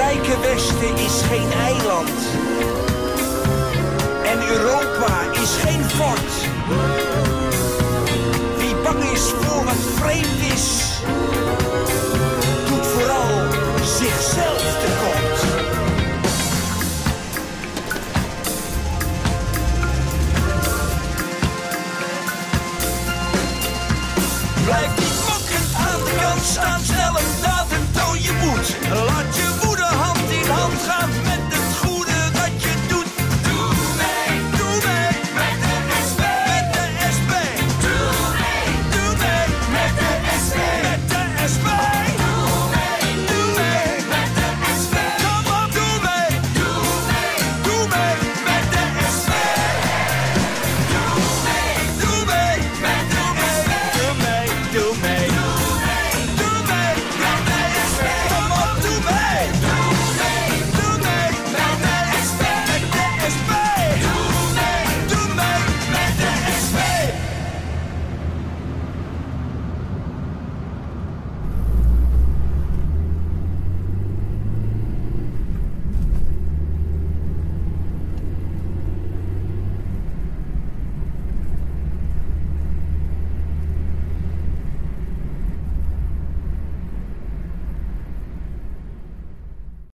rijke Westen is geen eiland. En Europa is geen fort. Wie bang is voor wat vreemd is, doet vooral zichzelf tekort. Blijf niet mokkend aan de kant staan, snel een daad en toon je moed. Laat je